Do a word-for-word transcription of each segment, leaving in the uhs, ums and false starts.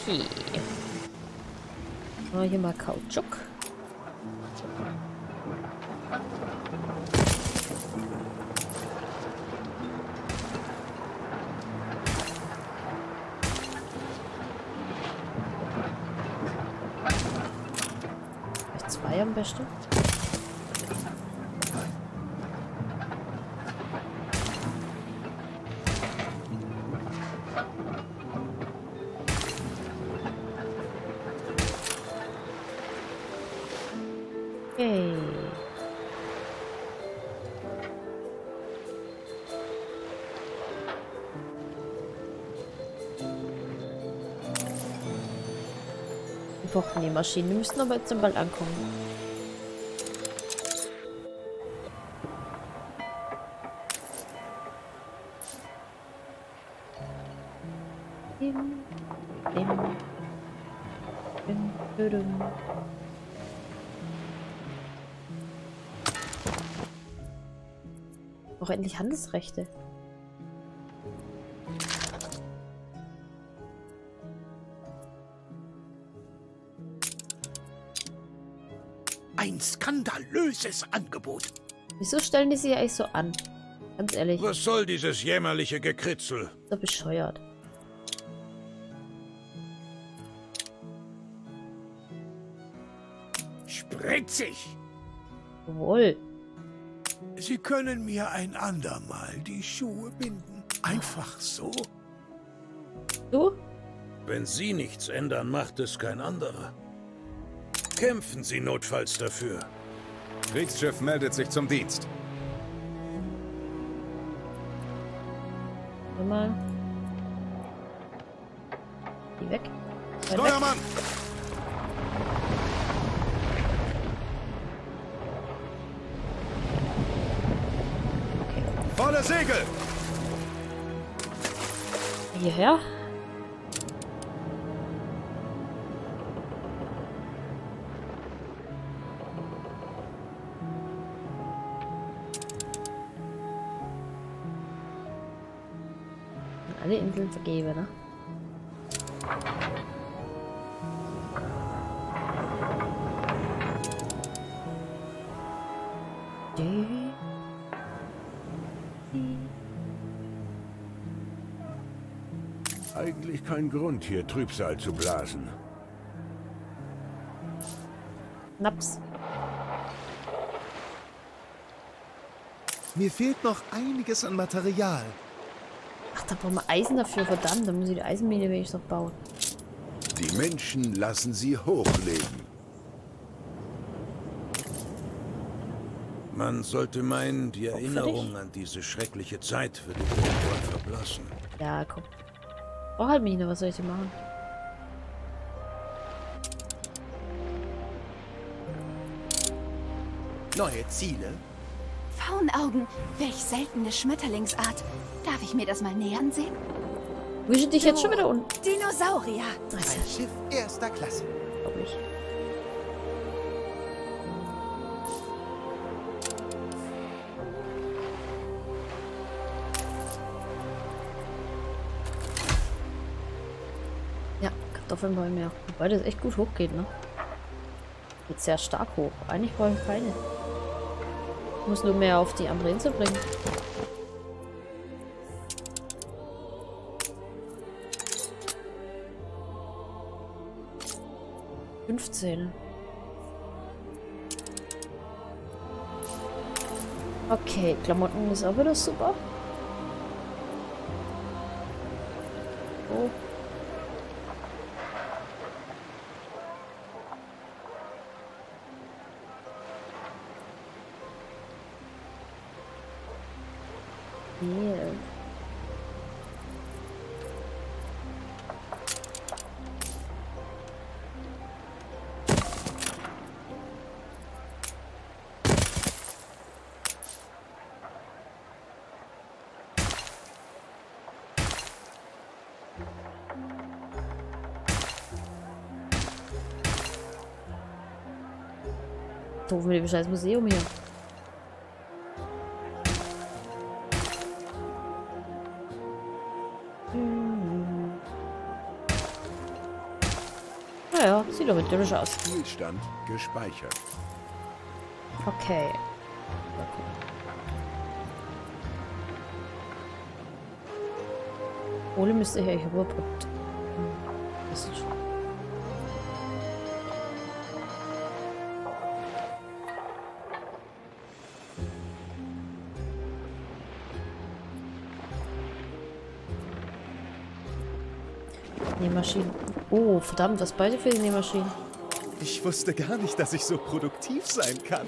Okay. Oh, hier mal Kautschuk. Vielleicht zwei am besten. Okay. Die Pochennähmaschinen, die müssten aber jetzt bald ankommen. Dim, dim, dim, dim, dim. Auch endlich Handelsrechte. Ein skandalöses Angebot. Wieso stellen die sich eigentlich so an? Ganz ehrlich. Was soll dieses jämmerliche Gekritzel? So bescheuert. Spritzig. Jawohl. Sie können mir ein andermal die Schuhe binden. Einfach so. Du? Wenn Sie nichts ändern, macht es kein anderer. Kämpfen Sie notfalls dafür. Kriegsschiff meldet sich zum Dienst. Warte mal. Die weg. Weg. Steuermann! Volle Segel! Hierher. Alle Inseln vergeben, ne? Die. Eigentlich kein Grund, hier Trübsal zu blasen. Naps. Mir fehlt noch einiges an Material. Ach, da brauchen wir Eisen dafür, verdammt. Da muss ich die Eisenmine wenigstens noch bauen. Die Menschen lassen sie hochleben. Man sollte meinen, die Erinnerung an diese schreckliche Zeit würde irgendwann verblassen. Ja, komm. Brauch halt Mine, was soll ich denn machen? Neue Ziele? Faunaugen, welch seltene Schmetterlingsart. Darf ich mir das mal näher ansehen? Wo ist dich jetzt schon wieder unten? Dinosaurier. Ein Schiff erster Klasse. Glaub ich. Ja, Kartoffelbäume, ja. Wobei das echt gut hochgeht, ne? Geht sehr stark hoch. Eigentlich brauche ich keine. Ich muss nur mehr auf die andere Insel bringen. fünfzehn. Okay, Klamotten ist auch wieder super. Oh. Yeah. Doof mit dem scheiß Museum hier. Ja, ja, sieht doch idyllisch aus. Spielstand gespeichert. Okay. Mal gucken. Ole müsste hier überbrückt. Hm. Das ist schon. Nähmaschinen. Oh, verdammt, was beide für die Nähmaschinen. Ich wusste gar nicht, dass ich so produktiv sein kann.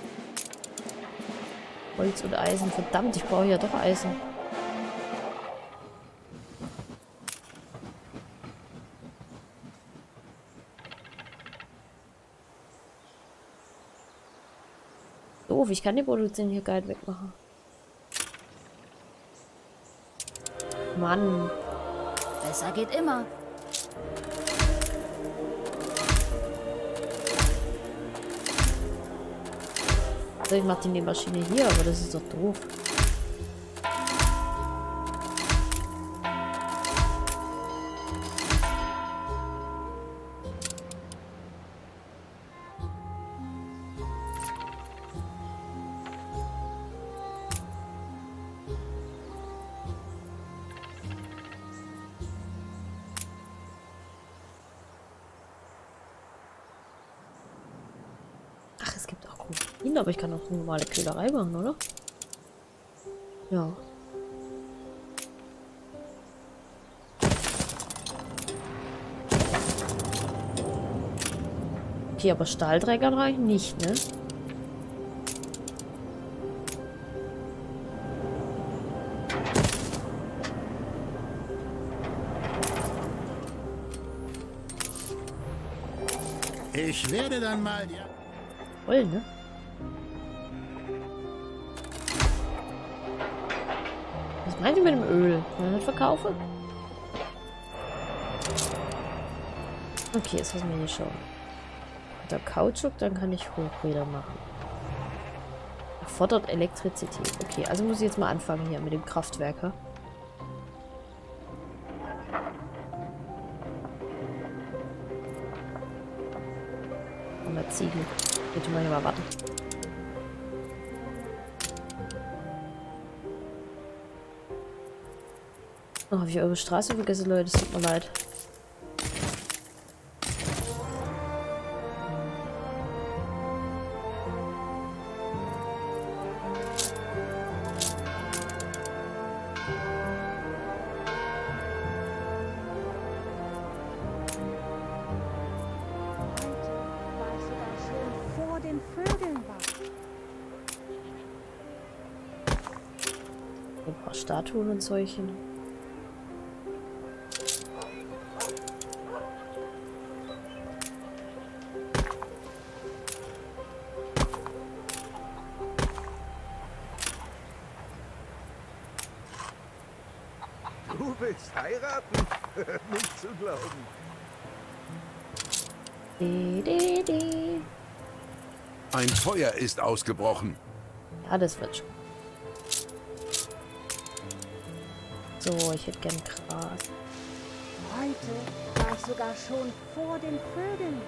Holz und Eisen. Verdammt, ich brauche ja doch Eisen. Doof, ich kann die Produktion hier geil wegmachen. Mann. Besser geht immer. Also ich mache die Nähmaschine hier, aber das ist doch doof. Ach, es gibt auch Kuchen, aber ich kann auch eine normale Köhlerei machen, oder? Ja. Okay, aber Stahldreckern reichen nicht, ne? Ich werde dann mal... Ja. Voll, ne? Was meint ihr mit dem Öl? Kann man das verkaufen? Okay, jetzt müssen wir hier schauen. Der Kautschuk, dann kann ich Hochräder machen. Erfordert Elektrizität. Okay, also muss ich jetzt mal anfangen hier mit dem Kraftwerker. Ziegel. Bitte mal hier mal warten. Oh, habe ich eure Straße vergessen, Leute? Es tut mir leid. Ein paar Statuen und solchen. Du willst heiraten? Nicht zu glauben. Die, die, die. Ein Feuer ist ausgebrochen. Ja, das wird schon. So, ich hätte gern Gras. Heute war ich sogar schon vor den Vögeln.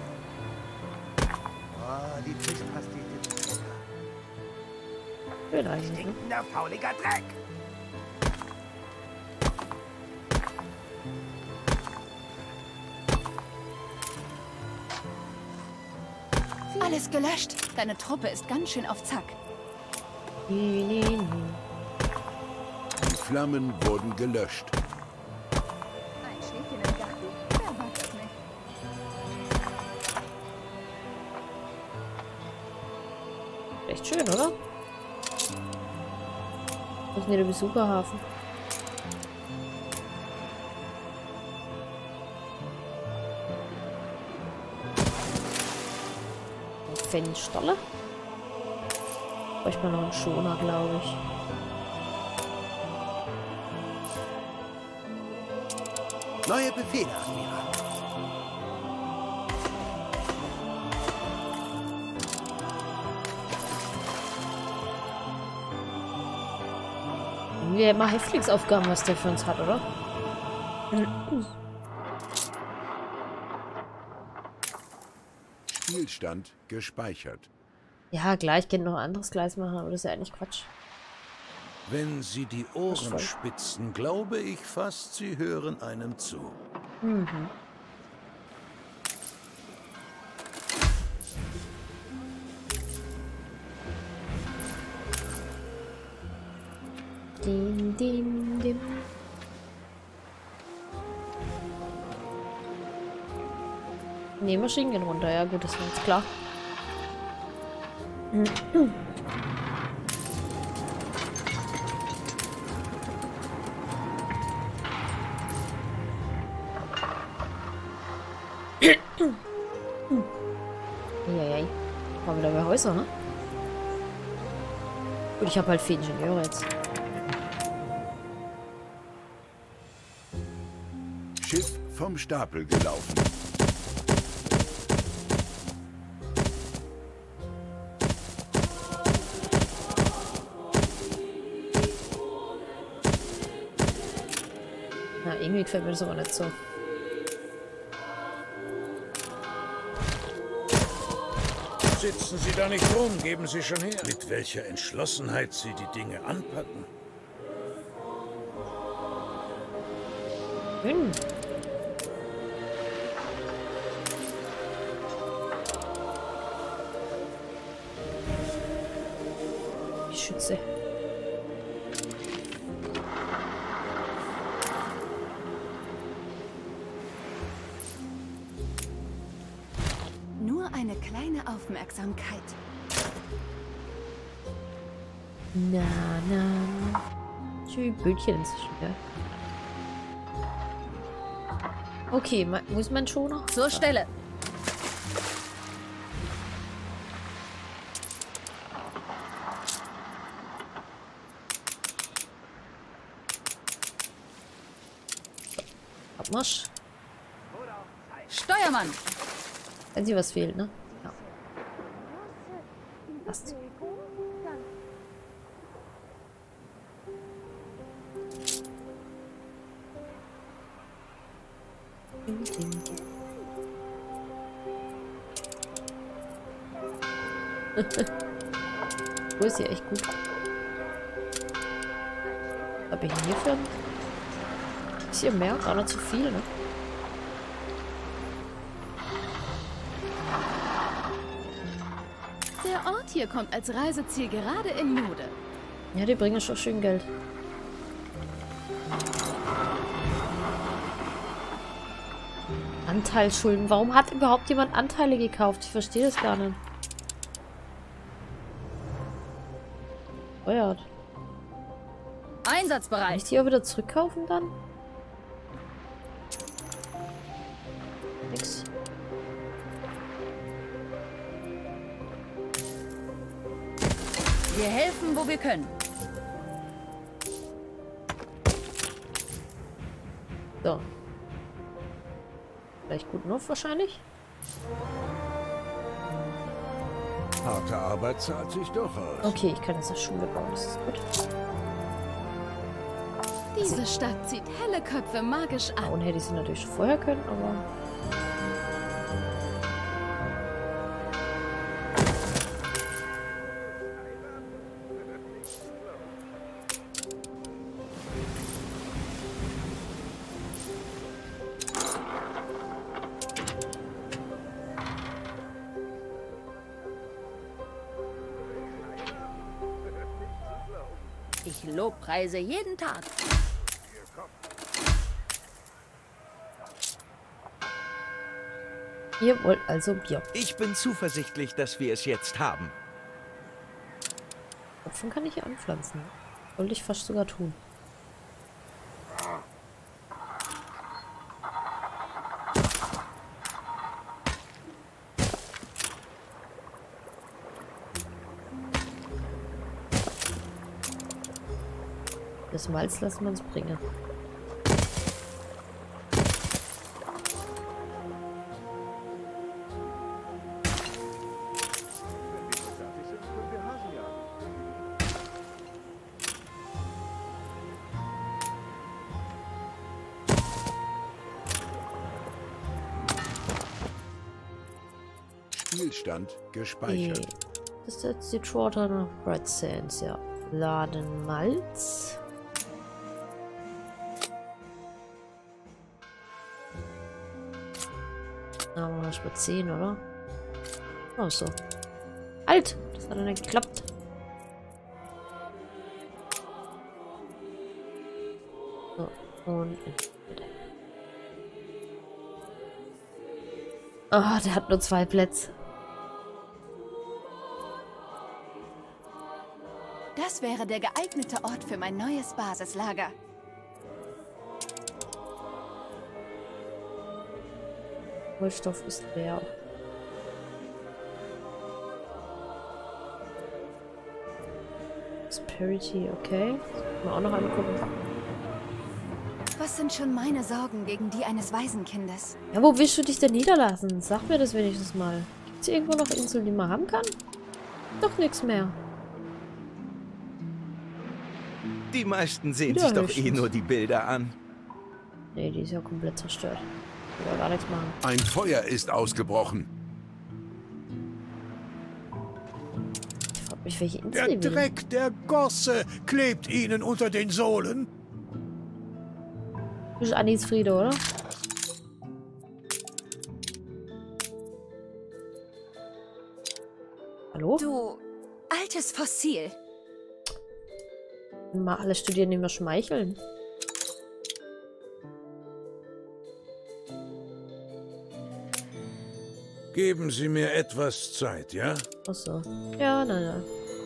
Oh, die Fischpastete ist lecker. Schön eigentlich, ne? Stinkender, fauliger Dreck. Alles gelöscht. Deine Truppe ist ganz schön auf Zack. Nee, nee, nee. Die Flammen wurden gelöscht. Ein Schäfchen im Garten. Wer mag das nicht? Echt schön, oder? Das ist nicht der Besucherhafen. Fensterle. Bräuchte man noch einen Schoner, glaube ich. Neue Befehle, Admiral. Wir haben immer Häftlingsaufgaben, was der für uns hat, oder? Spielstand gespeichert. Ja, gleich geht noch ein anderes Gleis machen, aber das ist ja eigentlich Quatsch. Wenn Sie die Ohren spitzen, glaube ich fast, Sie hören einem zu. Mhm. Dim, dim, dim. Ne, Maschinen gehen runter. Ja gut, das war jetzt klar. Eieiei. War wieder bei Häuser, ne? Gut, ich habe halt vier Ingenieure jetzt. Schiff vom Stapel gelaufen. Na, irgendwie gefällt mir das aber nicht so. Sitzen Sie da nicht rum, geben Sie schon her. Mit welcher Entschlossenheit Sie die Dinge anpacken. Hm. Die Schütze. Nur eine kleine Aufmerksamkeit. Na, na. Schön Bötchen inzwischen, ja. Okay, ma muss man schon noch? Zur Stelle. Abmarsch. Steuermann! Wenn sie was fehlt, ne? Ja. Passt. Wo ist hier echt gut? Hab ich hierfür? Ist hier mehr? Gar nicht zu viel, ne? Der Ort hier kommt als Reiseziel gerade in Mode. Ja, die bringen schon schön Geld. Anteilsschulden. Warum hat überhaupt jemand Anteile gekauft? Ich verstehe das gar nicht. Feuert. Kann Einsatzbereit. ich die auch wieder zurückkaufen dann? Nix. Wir helfen, wo wir können. So. Vielleicht gut noch wahrscheinlich. Harte Arbeit zahlt sich doch aus. Okay, ich kann jetzt eine Schule bauen. Das ist gut. Diese Stadt zieht helle Köpfe magisch an. Bauen hätte ich sie natürlich schon vorher können, aber... Ich lobpreise jeden Tag. Ihr wollt also Bier. Ich bin zuversichtlich, dass wir es jetzt haben. Hopfen kann ich hier anpflanzen. Wollte ich fast sogar tun. Das Malz lassen wir uns bringen. Spielstand gespeichert. Das ist jetzt die Trotter of Bright Sands, ja. Laden Malz. Na, machen wir erst mal zehn, oder? Oh, so. Halt! Das hat ja nicht geklappt. So, und bitte. Oh, der hat nur zwei Plätze. Das wäre der geeignete Ort für mein neues Basislager. Rohstoff ist leer. Prosperity, okay. Mal auch noch angucken. Was sind schon meine Sorgen gegen die eines Waisenkindes? Ja, wo willst du dich denn niederlassen? Sag mir das wenigstens mal. Gibt es irgendwo noch Inseln, die man haben kann? Doch nichts mehr. Die meisten sehen Ja, sich doch höchstens. eh nur die Bilder an. Nee, die ist ja komplett zerstört. Ich will gar nichts machen. Ein Feuer ist ausgebrochen. Ich frag mich, welche Insel Der die will. Dreck der Gosse klebt ihnen unter den Sohlen. Das ist Annis Friede, oder? Hallo? Du altes Fossil. Mal alle studieren immer schmeicheln. Geben Sie mir etwas Zeit, ja? Achso. Ja, nein, nein.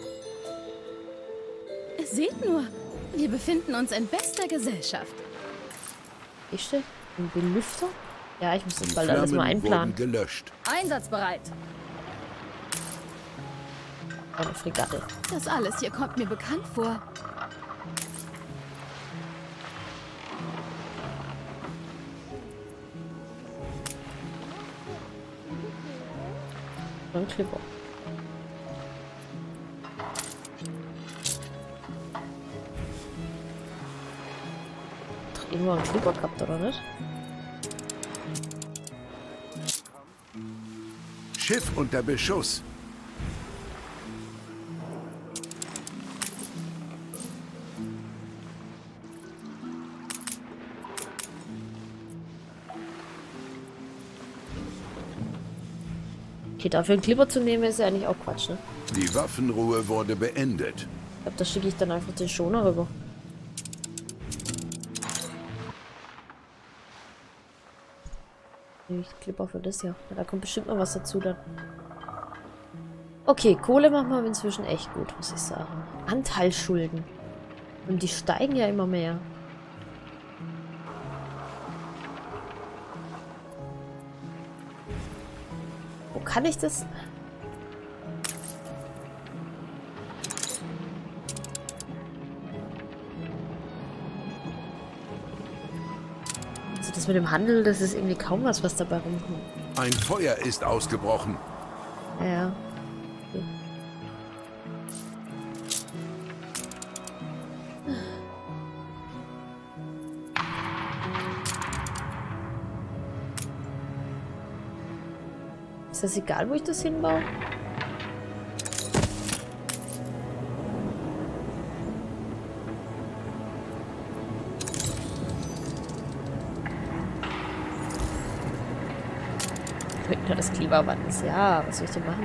Seht nur, wir befinden uns in bester Gesellschaft. Ich stehe. Ein Belüfter? Ja, ich muss das Die bald alles mal Flammen einplanen. wurden gelöscht. Einsatzbereit. Eine Fregatte. Das alles hier kommt mir bekannt vor. Ein Clipper. Hat irgendwo einen Clipper gehabt, oder nicht? Schiff unter Beschuss. Okay, dafür einen Clipper zu nehmen, ist ja eigentlich auch Quatsch, ne? Die Waffenruhe wurde beendet. Ich glaube, da schicke ich dann einfach den Schoner rüber. Nehme ich Clipper für das ja. Ja. Da kommt bestimmt noch was dazu dann. Okay, Kohle machen wir inzwischen echt gut, muss ich sagen. Anteilsschulden. Und die steigen ja immer mehr. Wo kann ich das? Also das mit dem Handel, das ist irgendwie kaum was, was dabei rumkommt. Ein Feuer ist ausgebrochen. Ja, ja. Okay. Ist das egal, wo ich das hinbaue? Nur das Klimawandel. Ja, was soll ich denn machen?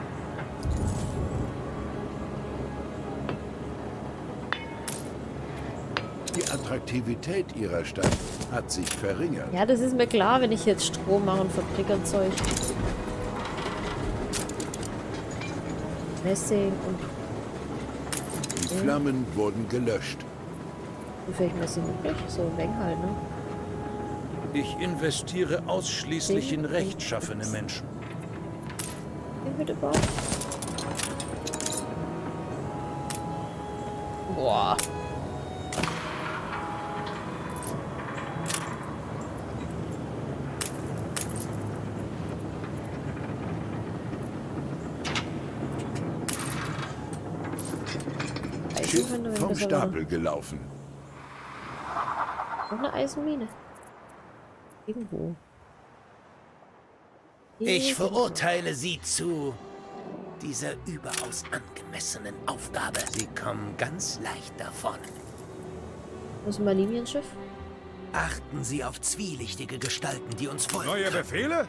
Die Attraktivität ihrer Stadt hat sich verringert. Ja, das ist mir klar, wenn ich jetzt Strom mache und Fabrik und Zeug. Messing und... Die Flammen wurden gelöscht. Wie viel Messing übrig? So ein wenig halt, ne? Ich investiere ausschließlich in rechtschaffene Menschen. Den bitte bauen. Boah. Schiff vom Stapel gelaufen. Und eine Eisenmine. Irgendwo. Ich verurteile Sie zu dieser überaus angemessenen Aufgabe. Sie kommen ganz leicht davon. Wo ist mein Linienschiff? Achten Sie auf zwielichtige Gestalten, die uns folgen. Neue Befehle?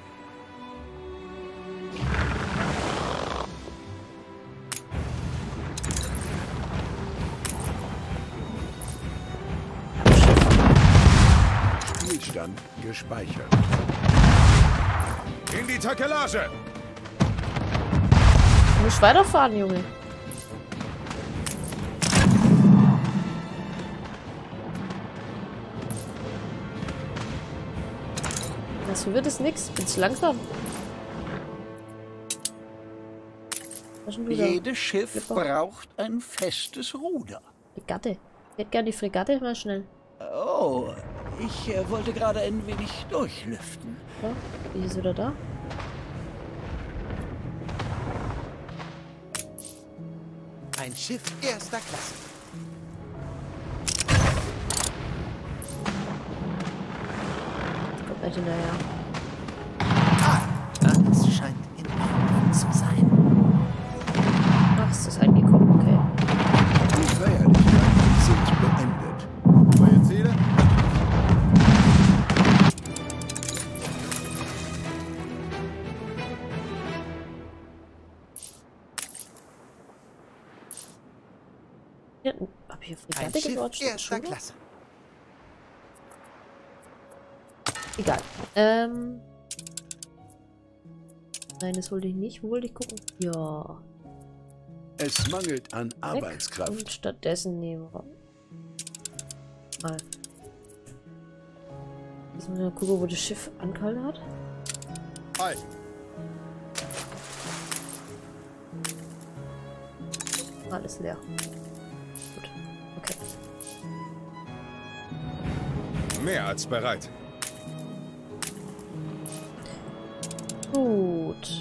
Spielstand gespeichert. In die Takelage! Du musst weiterfahren, Junge. Das wird es nix. Bin zu langsam. Was ist denn du da? Jedes Schiff Flipper. braucht ein festes Ruder. Fregatte. Ich hätte gerne die Fregatte mal schnell. Oh, ich äh, wollte gerade ein wenig durchlüften. Ja, die ist wieder da. Ein Schiff erster Klasse. Kommt nicht hinterher. Das scheint in Ordnung zu sein. Ach, ist das angekommen, okay. Die Feierlichkeiten sind beendet. Neue Ziele? Ja, hab ich hier Ein Fregatte Schiff gebaut? erster Klasse. Egal. Ähm. Nein, das wollte ich nicht. Wo wollte ich gucken? Ja. Es mangelt an Weg. Arbeitskraft. Und stattdessen nehmen wir mal. Jetzt müssen wir mal gucken, wo das Schiff angehalten hat. Hi. Alles leer. Gut. Okay. Mehr als bereit. Gut.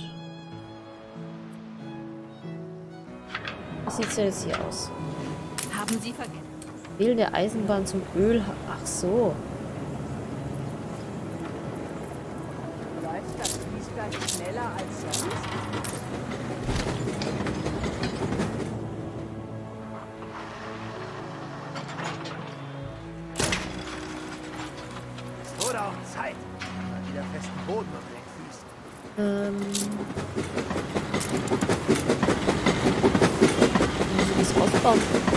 Wie sieht's denn jetzt hier aus? Haben Sie vergessen? Wählen der Eisenbahn zum Öl. Ach so. Läuft das Fließband schneller als sonst? Es wurde auch Zeit. Mal wieder festen Boden unter den Füßen. Ähm. Wie muss ich das ausbauen?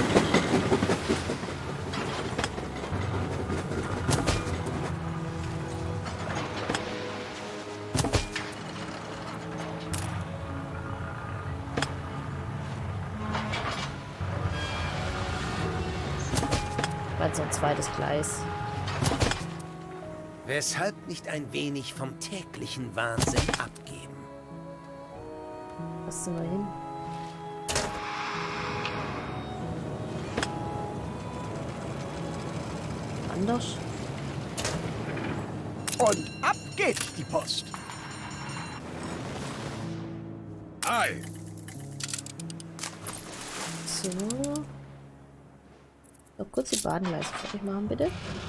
So ein zweites Gleis. Weshalb nicht ein wenig vom täglichen Wahnsinn abgeben? Was sind wir hin? Anders? Und ab geht die Post. Ei. So. Noch kurz die Badengleise fertig machen, bitte.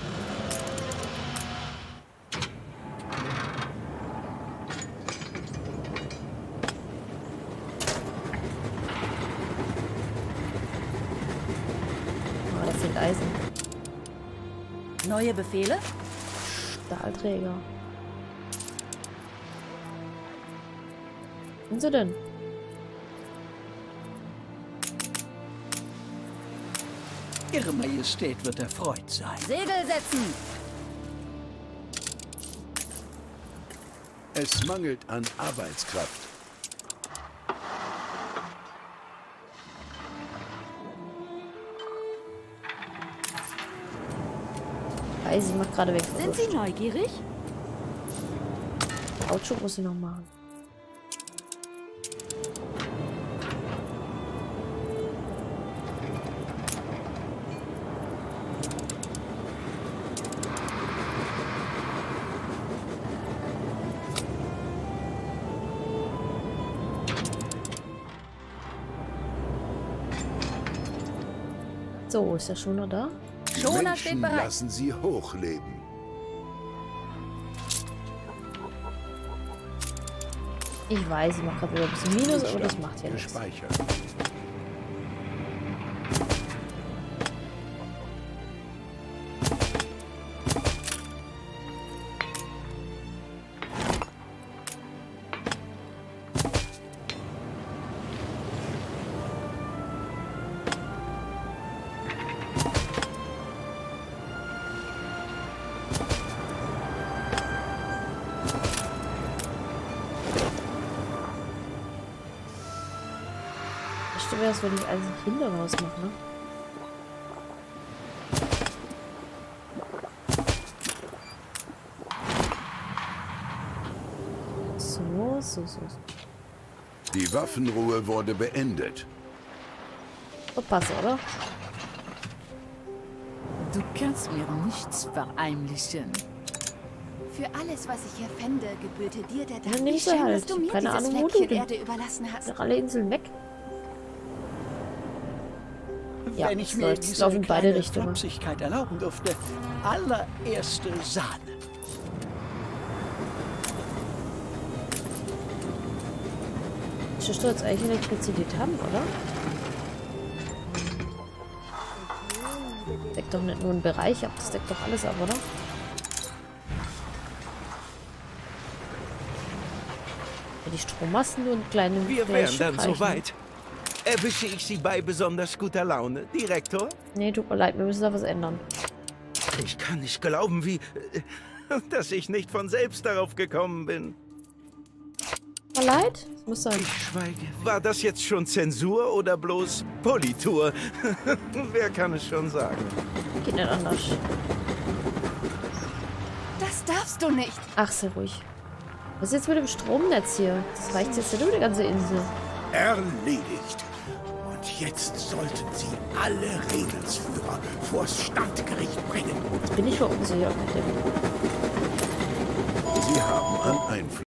Oh, das sind Eisen. Neue Befehle? Stahlträger. Wo sind sie denn? Ihre Majestät wird erfreut sein. Segel setzen! Es mangelt an Arbeitskraft. Eisen, sie macht gerade weg. Sind Sie neugierig? Kautschuk muss ich noch machen. So, ist der Schoner da? Die Schoner steht Menschen bereit. lassen sie hochleben. Ich weiß, ich mache gerade wieder ein bisschen Minus, aber das macht ja nichts. Gespeichert. Wäre es, wenn ich alles hinter raus mache, ne? So, so, so. Die Waffenruhe wurde beendet. So passt, oder? Du kannst mir nichts verheimlichen. Für alles, was ich hier fände, gebührte dir der Dann Dank. nimmst Wie du schön, halt. dass du mir Keine dieses Ahnung, wo du Fleckchen denn- Erde überlassen hast. Sind alle Inseln weg? Ja, Wenn ich so, mir jetzt diese laufen beide kleine Richtungen. Flapsigkeit erlauben durfte. Allererste Sahne. Müsstest du jetzt eigentlich Elektrizität haben, oder? Deckt doch nicht nur einen Bereich ab, das deckt doch alles ab, oder? Ja, die Strommasten nur einen kleinen Wir kleinen wären Stück dann reichen. soweit. Erwische ich Sie bei besonders guter Laune, Direktor? Nee, tut mir leid, wir müssen da was ändern. Ich kann nicht glauben, wie... äh, dass ich nicht von selbst darauf gekommen bin. Tut mir leid, das muss sein. Ich schweige. War das jetzt schon Zensur oder bloß Politur? Wer kann es schon sagen? Geht nicht anders. Das darfst du nicht. Ach, sehr ruhig. Was ist jetzt mit dem Stromnetz hier? Das reicht jetzt ja nur die ganze Insel. Erledigt. Und jetzt sollten Sie alle Regelsführer vors Standgericht bringen. Jetzt bin ich verunsichert mit dem. Sie haben an Einfluss.